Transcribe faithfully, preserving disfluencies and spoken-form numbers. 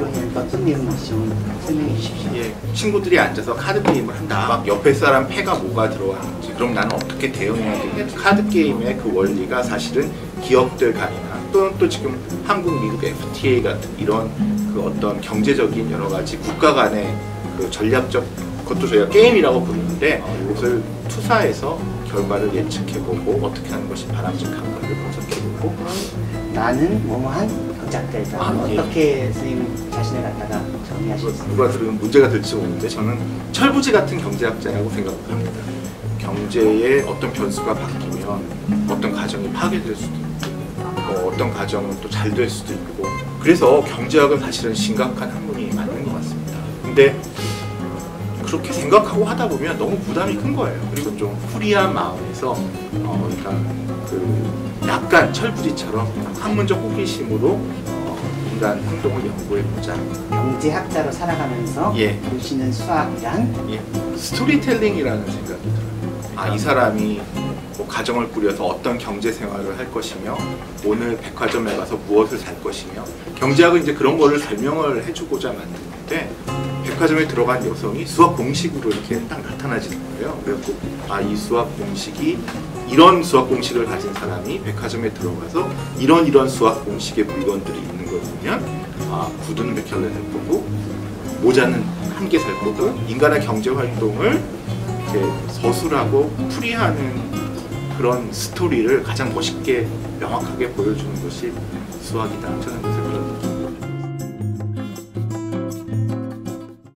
어떤 내용인지 좀 설명해 주십시오. 예, 친구들이 앉아서 카드 게임을 한다. 막 옆에 사람 패가 뭐가 들어왔는지, 그럼 나는 어떻게 대응해야 되겠지? 카드 게임의 그 원리가 사실은 기업들 간이나 또는 또 지금 한국, 미국 에프티에이 같은 이런 그 어떤 경제적인 여러 가지 국가 간의 그 전략적, 그것도 저희가 게임이라고 부르는데, 이것을 투사해서 결과를 예측해보고 어떻게 하는 것이 바람직한가를 분석해보고. 나는 뭐뭐한 경제학자이다. 아, 예. 어떻게 선생님 자신을 갖다가 정의하시겠습니까? 누가 들으면 문제가 될지 모르는데, 저는 철부지 같은 경제학자라고 생각합니다. 경제의 어떤 변수가 바뀌면 어떤 가정이 파괴될 수도 있고, 뭐 어떤 가정은 또 잘 될 수도 있고, 그래서 경제학은 사실은 심각한 학문이 맞는 것 같습니다. 근데 그렇게 생각하고 하다 보면 너무 부담이 큰 거예요. 그리고 좀 프리한 마음에서 어, 그러니까 그 약간 철부지처럼 학문적 호기심으로 어, 인간 행동을 연구해보자. 경제학자로 살아가면서 예. 보시는 수학이란? 예. 스토리텔링이라는 생각이 들어요. 아, 이 사람이 뭐 가정을 꾸려서 어떤 경제 생활을 할 것이며, 오늘 백화점에 가서 무엇을 살 것이며, 경제학은 이제 그런 거를 설명을 해주고자 만든 건데, 백화점에 들어간 여성이 수학 공식으로 이렇게 딱 나타나지는 거예요. 그래서 아, 이 수학 공식이, 이런 수학 공식을 가진 사람이 백화점에 들어가서 이런 이런 수학 공식의 물건들이 있는 걸 보면, 아, 구두는 몇 켤레 살 거고 모자는 한 개 살 거고, 인간의 경제 활동을 이렇게 서술하고 풀이하는 그런 스토리를 가장 멋있게 명확하게 보여주는 것이 수학이다. 저는 그래서